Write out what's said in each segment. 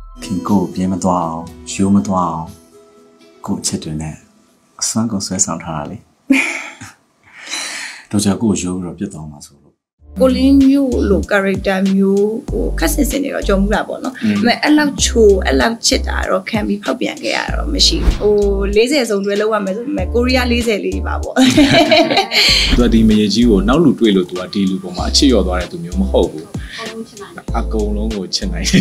ခင်ကိုပြင်းမသွားအောင်ရိုးမသွားအောင်ကိုအချစ်တွေနဲ့အစွမ်းကုန်ဆွဲဆောင်ထားတာလေတော့ကြောက်ကိုရိုးတော့ပြတ်သွားမှာဆိုလို့ကိုလင်းမျိုးလို character မျိုးဟိုခက်ဆင်စင်နေတော့ကြုံမှုတာပေါ့နော်ဒါပေမဲ့အဲ့လောက်ချိုအဲ့လောက်ချစ်တာတော့ခံပြီးဖောက်ပြန်ခဲ့ရတော့မရှိဘူးဟို40စုံတွဲလောက်ရမယ်ဆိုပေမဲ့ကိုရီးယား40လေးပါပေါ့သူကဒီမရေကြီးကိုနောက်လူတွေ့လို့သူကဒီလူပေါ်မှာအချစ်ရော်သွားတဲ့သူမျိုးမဟုတ်ဘူးအကုန်လုံးကိုချစ်နိုင်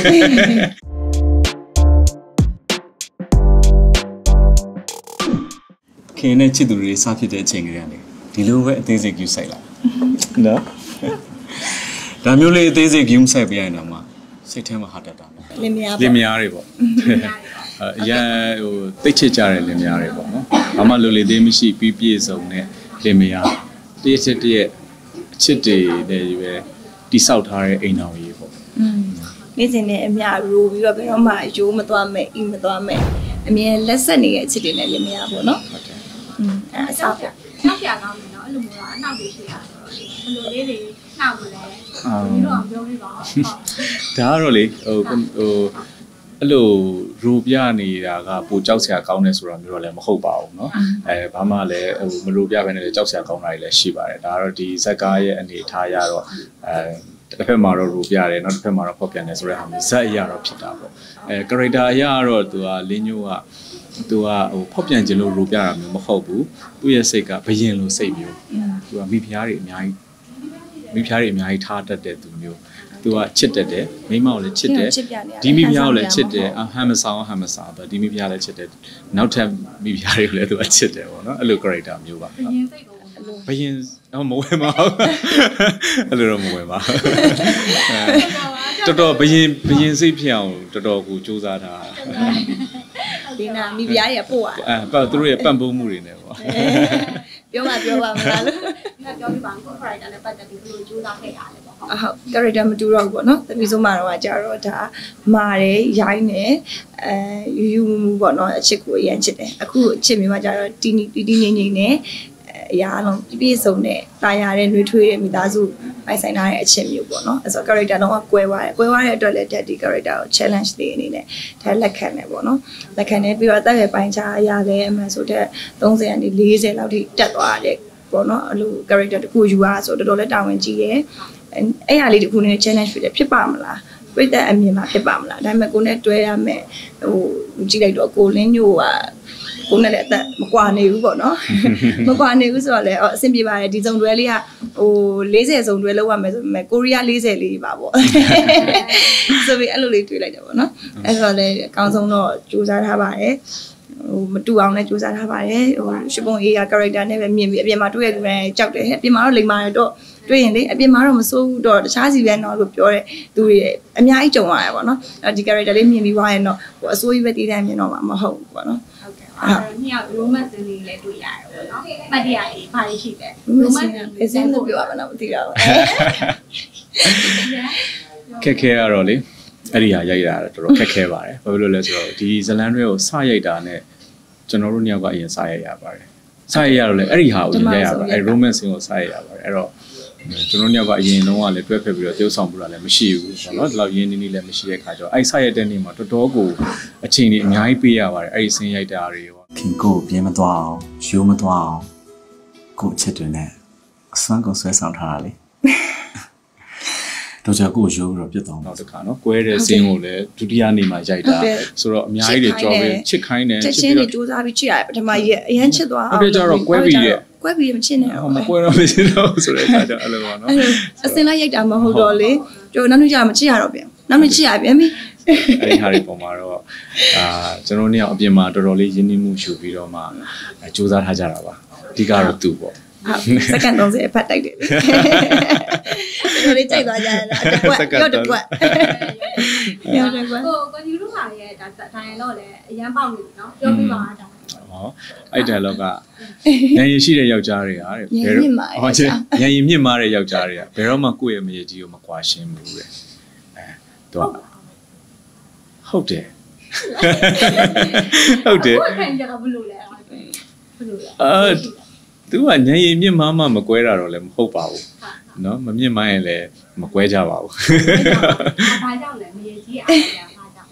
ခင်နဲ့ချစ်သူတွေစားဖြစ်တဲ့အချိန်ကလေးကနေဒီလိုပဲအသေးစိတ် view ဆိုင်လာနော်ဒါမျိုးလေးအသေးစိတ် view ဆိုင်ပြရရင်တော့မှစိတ်ထဲမှာဟာတတ်တာလင်မယားတွေပေါ့အရင်ဟိုတိတ်ချစ်ကြတဲ့လင်မယားတွေပေါ့နော်ဘာမှလိုလေသေးမရှိပြီးပြည့်စုံတဲ့လင်မယားတည့်ချက်တည့်အချစ်တွေနဲ့ပဲတိဆောက်ထားတဲ့အိမ်တော်ကြီးပေါ့နေ့စဉ်နဲ့အမြရိုးပြီးတော့ဘယ်တော့မှရိုးမသွားမဲ့အီမသွားမဲ့အမြဲလက်ဆက်နေတဲ့အချစ်တွေနဲ့လင်မယားပေါ့နော်ဟုတ်တယ်အဆောက်နောက်ပြကောင်းပြီနော်အဲ့လိုမျိုးတော့အနောက်တွေရှိရဆိုတော့ဘယ်လိုလေးတွေနှောက်မလဲဒီတော့ပြောပြပါဦးဒါကတော့လေဟိုအဲ့လိုရူပြနေတာကပိုကြောက်စရာကောင်းတယ်ဆိုတာမျိုးတော့လည်းမဟုတ်ပါဘူးเนาะဘာမှလည်းဟိုမရူပြဘဲနဲ့လည်းကြောက်စရာကောင်းတာတွေလည်းရှိပါတယ်ဒါကတော့ဒီဇက်ကားရဲ့အနေထားရတော့တစ်ဖက်မှာတော့ရူပြတယ်နောက်တစ်ဖက်မှာတော့ဖောက်ပြန်တယ်ဆိုတဲ့ဟာမျိုးဇက်အရာတော့ဖြစ်တာပေါ့character အရာကတော့သူကလင်းညိုးကသူကဟိုဖောက်ပြန်ခြင်းလို့ရူပြတာမျိုးမဟုတ်ဘူးသူ့ရဲ့စိတ်ကဘယင်လိုစိတ်မျိုးသူကမိဖုရားတွေအများကြီးထားတတ်တဲ့သူမျိုးသူကချစ်တတ်တယ်မိမကိုလည်းချစ်တယ်ဒီမိဖုရားကိုလည်းချစ်တယ်ဟမ်မဆောင်ဟမ်မစားပဲဒီမိဖုရားလည်းချစ်တယ်နောက်ထပ်မိဖုရားတွေကိုလည်းသူကချစ်တယ်ပေါ့နော်အဲ့လို character မျိုးပါဘယင်တော့မဝယ်ပါဘူးအဲ့လိုတော့မဝယ်ပါတော်တော်ဘယင်စိတ်ဖြစ်အောင်တော်တော်ကိုစူးစမ်းထားဒီနာမိဖုရားတွေပို့သူတို့ရဲ့ပံ့ပိုးမှုတွေနဲ့ပေါ့ပြောပါမလားလို့ဒီကပြောပြပါဦး character နဲ့ပတ်သက်ပြီးဘယ်လိုစူးစမ်းခဲ့ရလဲပေါ့ဟုတ် character မတူတော့ဘူးပေါ့နော်တပီဆုံးမှာတော့ကြာတော့ဒါမာတယ်ရိုင်းတယ်ယူမှုပေါ့နော်အချစ်ကိုအရင်ချစ်တယ်အခုအချစ်မျိုးမှာကြာတော့တီငိမ့်နဲ့အရာလုံးပြည့်စုံတဲ့တာယာတဲ့နှွေးထွေးတဲ့မိသားစုပိုင်ဆိုင်ထားတဲ့အချက်မျိုးပေါ့နော်အဲဆို character တော့ကွဲသွားတဲ့အတွက်လည်းဒီ character ကို challenge လေးအနေနဲ့ဒါလက်ခံတယ်ပေါ့နော်လက်ခံတယ်ပြီးတော့တက်ရပိုင်းခြားအရာလည်းအမှန်ဆိုတဲ့30ကနေ40လောက်ထိတက်သွားတဲ့ပေါ့နော်အဲ့လို character တခုယူရဆိုတော်တော်လေးတာဝန်ကြီးရဲ့အဲ့ဟာလေးတခုနဲ့ challenge ဖြစ်ပါမလားပြည့်တဲ့အမြင်မှာဖြစ်ပါမလားဒါပေမဲ့ကိုနဲ့တွဲရမယ်ဟိုကြည့်လိုက်တော့ကိုလင်းညို့ကကိုနဲ့လည်းအသက်မကွာနေဘူးပေါ့နော်မကွာနေဘူးဆိုတော့လည်းအဆင်ပြေပါတယ်ဒီစုံတွဲလေးကဟို40စုံတွဲလောက်ရမယ်ဆိုပေမဲ့ကိုရီးယား40လေးပါပေါ့ဆိုပြီးအဲ့လိုလေးတွေးလိုက်တယ်ပေါ့နော်အဲ့ဆိုတော့လည်းအကောင်းဆုံးတော့စူးစမ်းထားပါတယ်ဟိုမတူအောင်လည်းစူးစမ်းထားပါတယ်ဟိုရှစ်ပုံအေးရ character နဲ့ပဲမြင်ပြီးအပြင်မှာတွေ့ရတဲ့ကြောက်တယ်အပြင်မှာတော့လိမ္မာရတော့တွေ့ရင်လေအပြင်မှာတော့မစိုးဘူးတော့တခြားစီပြန်တော့လို့ပြောတဲ့သူတွေအများကြီးကြုံရတယ်ပေါ့နော်ဒီ character လေးမြင်ပြီးသွားရင်တော့ဟိုအစိုးရပဲတည်တမ်းမြင်တော့မှာမဟုတ်ဘူးပေါ့နော်နှစ်ယောက် romance လေးလည်းတွေ့ရတယ်ပေါ့နော်။ပတ်တရားလေးဘာလို့ရှိလဲ။ romance အစင်းလို့ပြောရမှာတော့မသိတော့ဘူး။ခက်ခဲရတော့လေအဲ့ဒီဟာရိုက်တာတော်တော်ခက်ခဲပါတယ်။ဘာဖြစ်လို့လဲဆိုတော့ဒီဇလန်တွေကိုစရိုက်တာနဲ့ကျွန်တော်တို့နှစ်ယောက်ကအရင်စရိုက်ရပါတယ်။စရိုက်ရတော့လေအဲ့ဒီဟာကိုရိုက်ရပါတယ်။အဲ့ romance ကိုစရိုက်ရပါတယ်။အဲ့တော့ကျွန်တော်တို့ကအရင်လုံးကလည်းတွဲဖက်ပြီးတော့တိုးဆောင်ပြတာလည်းမရှိဘူးပေါ့နော်ဒီလောက်ရင်းနှီးနှီးလည်းမရှိတဲ့ခါကျတော့အဲ့ဆိုက်ရတဲ့နေ့မှာတော်တော်ကိုအချိန်ကြီးအများကြီးပေးရပါတယ်အဲ့ဒီဆင်းရိုက်တာတွေပေါ့ခင်ကိုပြင်းမသွားအောင်ရိုးမသွားအောင်ကိုအချစ်တွေနဲ့အစွမ်းကုန်ဆွဲဆောင်ထားတာလေတော့ကြောက်ကိုရိုးတော့ပြတ်သွားနောက်တစ်ခါနော်ကွဲတဲ့ဆင်းကိုလည်းဒုတိယနေ့မှာရိုက်တာဆိုတော့အများကြီးတွေကြော်ပဲချစ်ခိုင်းတယ်ချစ်ချင်းတွေစူးစမ်းပြီးချစ်ရတယ်ပထမကြီးအရင်ချစ်သွားအောင်ဟုတ်တယ်ကြတော့ကွဲပြီးရဲ့ကွဲပြီးမချစ်နဲ့ဟောမကွဲတော့မချစ်တော့ဆိုတဲ့အခါကျအဲ့လိုပါနော်အစင်လိုက်ရိုက်တာမဟုတ်တော့လေကျွန်တော်နောက်နေ့ကျမချစ်ရတော့ပြန်နောက်နေ့ချစ်ရပြန်ပြီအဲ့ဒီဟာတွေပုံမှာတော့ကျွန်တော်တို့เนี่ยအပြင်မှာတော်တော်လေးရင်းနှီးမှုယူပြီးတော့မှစူးစမ်းထားကြတာပါအဓိကတော့သူ့ပေါ့စက္ကန့်30ဖတ်တိုက်တယ်တော်လေးကြိုက်သွားကြတယ်တစ်ကွက်ရောတစ်ကွက်ရောတစ်ကွက်ကိုယူလို့ပါရဲ့ဒါတိုင်းတော့လည်းအရန်ပေါက်နေပြီနော်ပြောပြပါတာဟောအဲ့ dialogue ကညင်ရှိတဲ့ယောက်ျားတွေကတဲ့ဘယ်တော့ဟောချင်းညင်မြင့်မားတဲ့ယောက်ျားတွေကဘယ်တော့မှကိုယ့်ရဲ့မရေကြီးကိုမကွာရှင်းဘူးတဲ့သူကဟုတ်တယ်ဟုတ်တယ်ကိုယ်ခံကြတာဘယ်လိုလဲဘယ်လိုလဲသူကညင်မြင့်မားမှမကွဲတာတော့လည်းမဟုတ်ပါဘူးနော်မမြင့်မားရင်လည်းမကွဲကြပါဘူးဘာကြောင့်လဲမရေကြီးအားရပါကြောင့်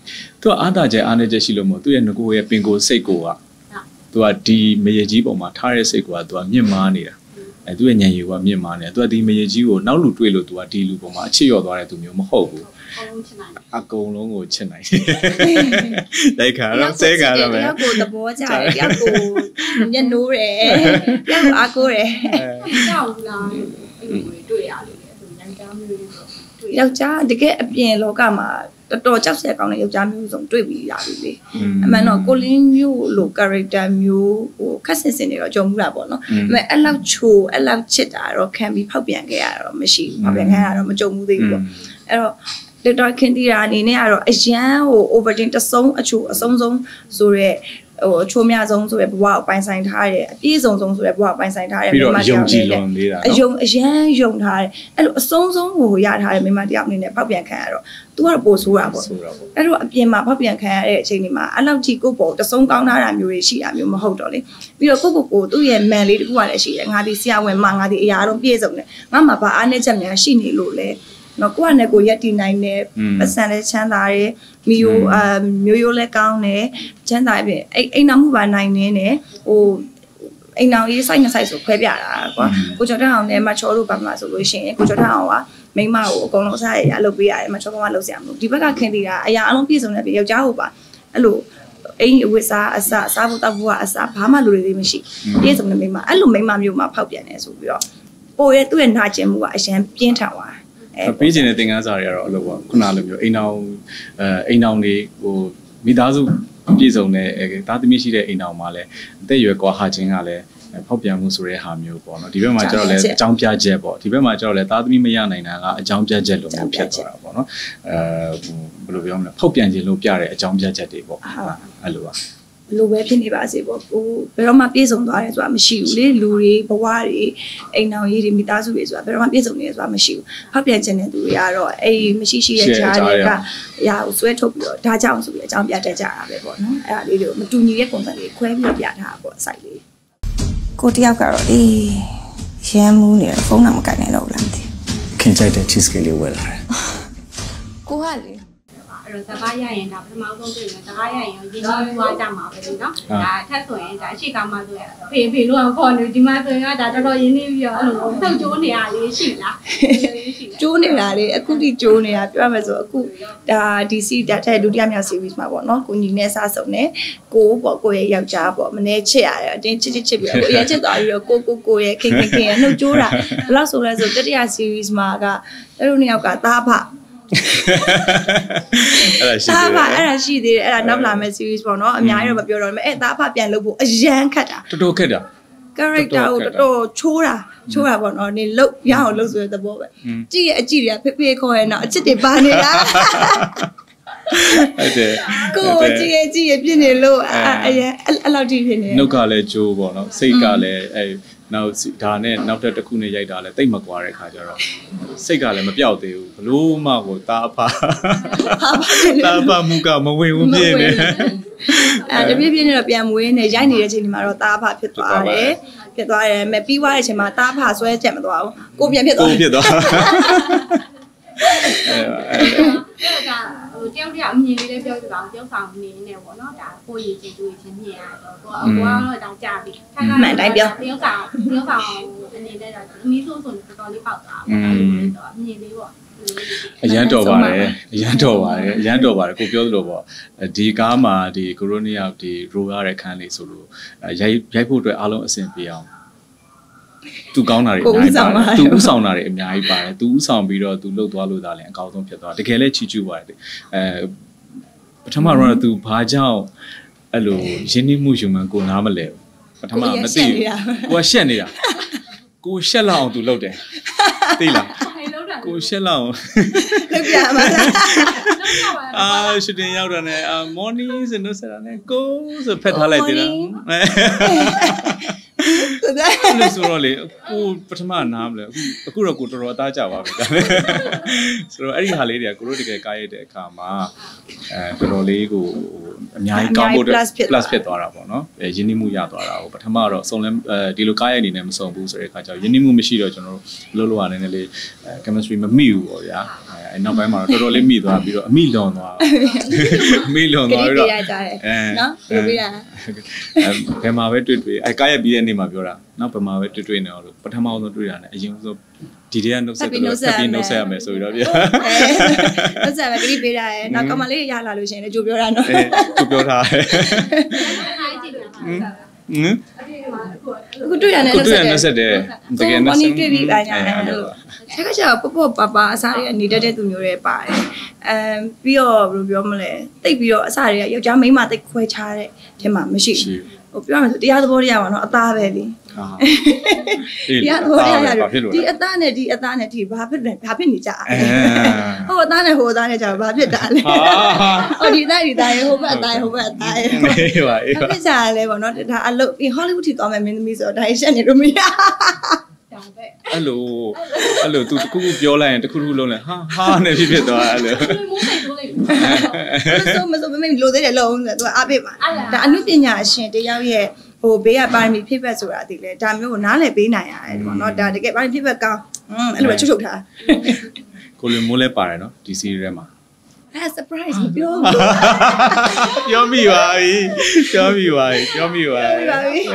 သူကအားသာချက်အားနေချက်ရှိလို့မို့သူ့ရဲ့ငကိုရဲ့ပင်ကိုစိတ်ကိုကသူကဒီမရေကြီးပုံမှာထားတဲ့စိတ်ကသူကမြင့်မားနေတာသူ့ရဲ့ဉာဏ်ရည်ကမြင့်မားနေတာသူကဒီမရေကြီးကိုနောက်လူတွေ့လို့သူကဒီလူပုံမှာအချစ်ရော့သွားတဲ့သူမျိုးမဟုတ်ဘူးအကုန်လုံးကိုချစ်နိုင်လိုက်ခါတော့ဆဲခါတော့မယ်တယောက်ကိုသဘောကျတယ်တယောက်ကိုညှက်နိုးတယ်တယောက်ကိုအားကိုးတယ်ကြောက်လားအဲ့လိုတွေ့ရတယ်ဆိုရင်ယောက်ျားမျိုးတွေဆိုယောက်ျားတကယ်အပြင်လောကမှာတော်တော်ကြောက်စရာကောင်းတဲ့ယောက်ျားမျိုးစုံတွေ့ပြီးရပြီလေအမှန်တော့ကိုလင်းမျိုးလို character မျိုးဟိုခက်ဆင်ဆင်နေတော့ကြုံမှုတာပေါ့နော်ဒါပေမဲ့အဲ့လောက်ချိုအဲ့လောက်ချစ်တာတော့ခံပြီးဖောက်ပြန်ခဲ့ရတော့မရှိဘူးဖောက်ပြန်ခဲ့ရတော့မကြုံဘူးသေးဘူးပေါ့အဲ့တော့ဒေါက်တာခင်တီရာအနေနဲ့ကတော့အရန်ဟို overton တဆုံးအချိုအဆုံးဆုံးဆိုရဲဟိုအချိုးများဆုံးဆိုရဲဘဝကိုပိုင်ဆိုင်ထားတယ်အပြည့်စုံဆုံးဆိုရဲဘဝကိုပိုင်ဆိုင်ထားတယ်မိမတယောက်အနေနဲ့အရန်ယုံထားတယ်အဲ့လိုအဆုံးဆုံးကိုရထားတယ်မိမတယောက်အနေနဲ့ဖောက်ပြန်ခံရတော့ तू ကတော့ပို့ဆိုးတာပေါ့အဲ့တော့အပြင်မှာဖောက်ပြန်ခံရတဲ့အချိန်တွေမှာအဲ့လောက်ကြီးကိုပေါ့တဆုံးကောင်းထားတာမျိုးတွေရှိတာမျိုးမဟုတ်တော့လေပြီးတော့ကိုသူ့ရဲ့မန်လေးတခုကလည်းရှိတယ်ငါဒီဆရာဝန်မငါဒီအရာတော့ပြည့်စုံတယ်ငါမှဘာအားနည်းချက်များရှိနေလို့လဲနော်ကိုကနဲ့ကိုရက်တည်နိုင်တယ်ပတ်စံလည်းချမ်းသာတယ်မျိုးရိုးလည်းကောင်းတယ်ချမ်းသာပြီအိမ်နောက်မှုပါနိုင်နေတယ်ဟိုအိမ်နောက်ရေးစိုက်နှစ်စိုက်ဆိုခွဲပြတာကွာကိုကျော်ထအောင်နဲ့မချောတို့ဘာမှဆိုလို့ရှိရင်ကိုကျော်ထအောင်ကမိန်းမကိုအကုန်လုံးစားရရလုပ်ပေးရတယ်မချောဘာမှလုပ်စရာမလိုဒီဘက်ကခင်သေးတာအရာအလုံးပြည့်စုံတဲ့ပြီယောက်ျားဟုတ်ပါအဲ့လိုအိမ်ဝစ်စားအစားဖို့တောက်ဖို့ကအစားဘာမှလိုသေးမရှိပြည့်စုံတဲ့မိန်းမအဲ့လိုမိန်းမမျိုးမှဖောက်ပြန်နေဆိုပြီးတော့ပိုရဲ့သူ့ရဲ့နာကျင်မှုကအရန်ပြင်းထန်သွားပေးခြင်းတဲ့သင်ခန်းစာတွေကတော့အဲ့လိုပေါ့ခုနလိုမျိုးအိမ်အောင်တွေဟိုမိသားစုပြည့်စုံတဲ့သားသမီးရှိတဲ့အိမ်အောင်မှာလည်းအသက်အရွယ်ကွာဟာခြင်းကလည်းဖောက်ပြန်မှုဆိုတဲ့ဟာမျိုးပေါ့နော်ဒီဘက်မှာကျတော့လည်းအကြောင်းပြချက်ပေါ့ဒီဘက်မှာကျတော့လည်းသားသမီးမရနိုင်တာကအကြောင်းပြချက်လို့မျိုးဖြစ်သွားတာပေါ့နော်ဘယ်လိုပြောမလဲဖောက်ပြန်ခြင်းလို့ပြတဲ့အကြောင်းပြချက်တွေပေါ့အဲ့လိုပါလိုပဲဖြစ်နေပါစေပေါ့ဟိုဘယ်တော့မှပြည့်စုံသွားတယ်ဆိုတာမရှိဘူးလေလူတွေဘဝတွေအိမ်အောင်ရေးတွေမိသားစုတွေဆိုတာဘယ်တော့မှပြည့်စုံနေတယ်ဆိုတာမရှိဘူးဖောက်ပြန်ခြင်းတဲ့သူတွေကတော့အဲ့မရှိရှိရဲ့ကြားတွေကရာကိုဆွဲထုတ်ပြီးတော့ဒါကြောင့်ဆိုပြီးအကြောင်းပြတတ်ကြတာပဲပေါ့နော်အဲ့ဒါလေးတွေကိုမတူညီတဲ့ပုံစံတွေခွဲပြီးတော့ပြထားတာပေါ့အစိုက်လေးကိုတယောက်ကတော့ရမ်းမှုနေဖုန်းတော့မကင်နိုင်တော့ဘူးလားမသိခင်ကြိုက်တဲ့ cheese cake လေးဝယ်လာတယ်ကိုကလေအဲ့တော့စကားရရင်ဒါပထမဆုံးတွေ့ရင်စကားရရင်ရင်းနှီးွားကြမှာပဲလေနော်ဒါထက်ဆိုရင်ဒါအရှိကောင်းမှဆိုရဖေလို့ခေါ်နေဒီမှာဆိုရင်ကဒါတော်တော်ရင်းနှီးပြီးတော့အဲ့လိုနှုတ်ကျိုးနေရလေးရှိလားကျိုးနေတာလေအခုထိကျိုးနေတာပြောရမယ်ဆိုအခုဒါဒီစီဒါထက်ဒုတိယမြောက် series မှာပေါ့နော်ကိုညီနဲ့စားစုံနဲ့ကိုပေါ့ကိုရဲ့ယောက်ျားပေါ့မနေချစ်ရတယ်အတင်းချစ်ပြီးတော့ကိုရဲ့ချစ်သွားပြီးတော့ကိုရဲ့ခင်ရဲ့နှုတ်ကျိုးတာဘယ်လောက်ဆိုလဲဆိုတတိယ series မှာကအဲ့လိုနှစ်ယောက်ကသားဖအဲ့ဒါရှိသေးတယ်အဲ့ဒါနောက်လာမယ့် series ပေါ့နော်အများကြီးတော့မပြောတော့ဘူးအဲ့သားဖပြန်လုပ်ဖို့အရန်ခက်တာတော်တော်ခက်တာ character ကိုတော်တော်ချိုးတာပေါ့နော်နေလုတ်ရအောင်လုတ်ဆိုတဲ့သဘောပဲကြည့်ရအကြည့်တွေကဖေခေါ်ရတော့အချစ်တွေပါနေတာဟုတ်တယ်ကိုကြည့်ရပြင်းနေလို့အရန်အဲ့လောက်ထိဖြစ်နေနှုတ်ကလည်းကြိုးပေါ့နော်စိတ်ကလည်းနောက်ဒါနဲ့နောက်တစ်ခုနဲ့ရိုက်တာလဲတိတ်မကွာတဲ့ခါကျတော့စိတ်ကလည်းမပြောက်သေးဘူးဘလို့မှကိုတာအဖမူကမဝင်ဘူးပြင်းနေတပြည့်ပြည့်နဲ့တော့ပြန်မွေးနေရိုက်နေတဲ့အချိန်ဒီမှာတော့တာအဖဖြစ်သွားတယ်မပြီးသွားတဲ့အချိန်မှာတာအဖဆွဲချက်မသွားဘူးကိုပြန်ဖြစ်သွားအဲ့ဒါဟိုတယောက်တည်းအမြင်လေးလည်းပြောပြပါအောင်တယောက်ဆောင်နေနေပေါ့နော်ဒါကိုရည်ကြည့်တွေ့ချင်းမြင်ရတော့ကိုကတော့ဒါကြာပြီမှန်တိုင်းပြောတယောက်ဆောင်အနေနဲ့တော့အမီးဆိုတော်တော်လေးပေါက်သွားပေါ့အဲ့လိုတော့အမြင်လေးပေါ့အရန်တော်ပါတယ်ကိုပြောသလိုပေါ့ဒီကားမှာဒီကိုရိုနီယာဒီရိုရတဲ့ခန်းလေးဆိုလို့ရိုက်ဖို့အတွက်အားလုံးအဆင်ပြေအောင်သူကောင်းတာတွေအများကြီးပါတယ်သူဥဆောင်တာတွေအများကြီးပါတယ်သူဥဆောင်ပြီးတော့သူလှုပ်သွားလို့ဒါလည်းအကောင်းဆုံးဖြစ်သွားတကယ်လည်းချီကျူးပါတယ်ပထမတော့သူဘာကြောင့်အဲ့လိုရင်းနှီးမှုယူမှန်ကိုနားမလဲပထမမသိဘူးကိုကရှက်နေတာကိုရှက်လောက်အောင်သူလှုပ်တယ်သိလားကိုရှက်လောက်လှုပ်ပြမှာရှူတင်ရောက်တာနဲ့morning ဆိုလို့ဆိုတာနဲ့ကိုဆိုဖက်ထားလိုက်တယ်လားဆိုတော့လေကိုပထမနားမလဲအခုတော့ကိုတော်တော်အသားကြပါပြီဒါလည်းဆိုတော့အဲ့ဒီဟာလေးတွေကကိုတို့တကယ်ကားရတဲ့အခါမှာတော်တော်လေးကိုအများကြီးကောင်းဖို့ plus ဖြစ်သွားတာပေါ့နော်ရင်းနှီးမှုရသွားတာကိုပထမတော့စုံလဲဒီလိုကားရအနေနဲ့မစုံဘူးဆိုတဲ့အခါကျတော့ရင်းနှီးမှုမရှိတော့ကျွန်တော်တို့လုံးရနေနေလေး chemistry မမိဘူးပေါ့ဗျာအဲ့နောက်ပိုင်းမှာတော့တော်တော်လေးမိသွားပြီးတော့အမိလွန်သွားပြီးတော့နော်ပြောပြတာဘယ်မှာပဲတွေ့အဲ့ကားရပြီးတဲ့နေ့မှာပြောတာနောက်ဘယ်မှာပဲတွေ့နေတော့ပထမဆုံးတွေ့တာ ਨੇ အရင်ဆုံးဒီတည်းကနှုတ်ဆက်တော့ဆက်ပြီးနှုတ်ဆက်ရမယ်ဆိုပြီးတော့ဗျာနှုတ်ဆက်မယ်ကြည့်ပေးတာရယ်နောက်ကမလေးရလာလို့ရှိရင်လည်းကြိုပြောတာနော်ကြိုပြောထားတယ်အခုတွေ့ရတယ်နှုတ်ဆက်တယ်တကယ်နှုတ်ဆက်တွေ့ပြီးပါညာလို့ဆက်ခါကျတော့ပေါ့ပါပါအစားတွေနေတတ်တဲ့သူမျိုးတွေပါတယ်ပြီးတော့ဘယ်လိုပြောမလဲတိတ်ပြီးတော့အစားတွေကယောက်ျားမိန်းမတိတ်ခွဲခြားတဲ့ထင်မှမရှိဟိုပြောရမယ်ဆိုတရားသဘောတရားပါနော်အသားပဲလေတရားသဘောတရားဒီအသားနဲ့ဒီအသားနဲ့ဒီဘာဖြစ်နေကြဟိုအသားနဲ့ဟိုအသားနဲ့ကြာဘာဖြစ်တာလဲဟိုဒီသားရေဟိုဘက်အသားရေဟိုဘက်အသားရေအေးပါဖြစ်ကြလဲပေါ့နော်ဒါအလုပ်ဟောလိဝုဒ်ထိကောင်းမဲ့မင်းသမီးဆိုတော့ဒါရှက်နေလို့မရအဲ့လိုသူတခုခုပြောလိုက်ရင်တခုခုလုံးလဲဟာနဲ့ဖြစ်သွားအဲ့လိုမဆိုမလိုသေးတယ်လုံးဆိုတော့သူကအပိပါဒါအနုပညာရှင်တယောက်ရဲ့ဟိုဘေးကပါရမီဖြစ်ဖက်ဆိုတာဒီလေဒါမျိုးကိုနားလည်ပေးနိုင်ရတယ်ဒီပေါ့နော်ဒါတကယ်ပါရမီဖြစ်ဖက်ကောင်းအဲ့လိုပဲချုပ်ထားကိုလူမိုးလဲပါတယ်နော်ဒီ series ထဲမှာ surprise မပြောဘူးပြောမိပါပြီပြောမိတယ်တခါပြောပြလိုက်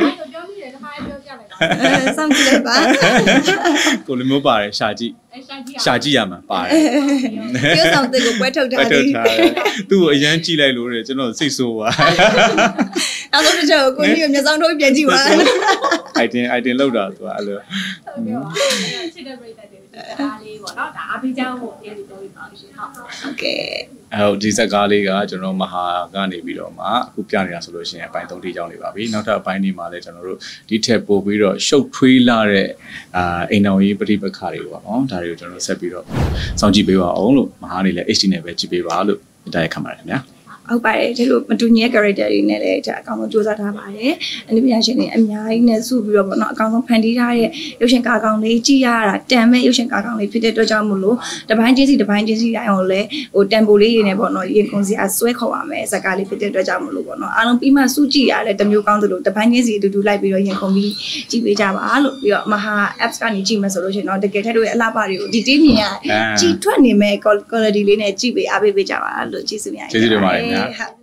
စောင့်ကြည့်လိုက်ပါကိုလူမျိုးပါတယ်ရှာကြည့်ရမှာပါတယ်ပြောဆောင်တဲ့ကိုပွဲထုတ်ထားတယ်သူ့ကိုအရန်ကြည့်လိုက်လို့တဲ့ကျွန်တော်စိတ်ဆိုးပါနောက်ဆုံးတစ်ချက်ကိုကြီးကိုမျက်စောင်းထုတ်ပြန်ကြည့်ပါ item လောက်တာသူကအဲ့လိုချစ်တဲ့ပြိတ္တတွေဒါလေးပေါ့နော်ဒါအပိကျောင်းကိုတရားပြောပြပါလို့ရှင်ဟုတ်ကဲ့ဒီဇက်ကားလေးကကျွန်တော်မဟာကနေပြီးတော့မှအခုပြနေတာဆိုလို့ရှိရင်အပိုင်း3ထိကျောင်းနေပါပြီနောက်ထပ်အပိုင်းဒီမှာလည်းကျွန်တော်တို့ဒီထက်ပို့ပြီးတော့ရှုပ်ထွေးလာတဲ့အိမ်တော်ကြီးပဋိပက္ခတွေပေါ့နော်ဒါတွေကိုကျွန်တော်ဆက်ပြီးတော့စောင့်ကြည့်ပေးပါအောင်လို့မဟာနေလည်း HD နဲ့ပဲကြည့်ပေးပါလို့တိုက်ရိုက်ခံပါတယ်ခင်ဗျာဟုတ်ပါတယ်ဒီလိုမတူညီတဲ့ character တွေနဲ့လည်းအကောင်ဆုံးစူးစမ်းထားပါတယ်အနည်းပညာရှင်တွေအများကြီးနဲ့စုပြီးတော့ပေါ့နော်အကောင်ဆုံးဖန်တီးထားတဲ့ရုပ်ရှင်ကားကောင်လေးကြည့်ရတာတန်မဲ့ရုပ်ရှင်ကားကောင်လေးဖြစ်တဲ့အတွက်ကြောင့်မို့လို့တပိုင်းချင်းစီတိုင်းကိုလည်းဟိုတန်ပိုလေးတွေနဲ့ပေါ့နော်ရင်ကုန်စရာဆွဲခေါ်ပါမယ်ဇာတ်ကားလေးဖြစ်တဲ့အတွက်ကြောင့်မို့လို့ပေါ့နော်အားလုံးပြီးမှစုကြည့်ရတယ်တမျိုးကောင်းသလိုတပိုင်းချင်းစီအတူတူလိုက်ပြီးတော့ရင်ကုန်ပြီးကြည့်ပေးကြပါလို့ပြီးတော့မဟာ apps ကနေကြည့်မယ်ဆိုလို့ရှိရင်တော့တကယ်ထက်တို့ရဲ့အလှပတွေကိုဒီတင်းမြင်ရကြည့်ထွက်နေမဲ့ quality လေးနဲ့ကြည့်ပေးအားပေးကြပါလို့ကျေးဇူးများကျေးဇူးတင်ပါတယ်ခင်ဗျာ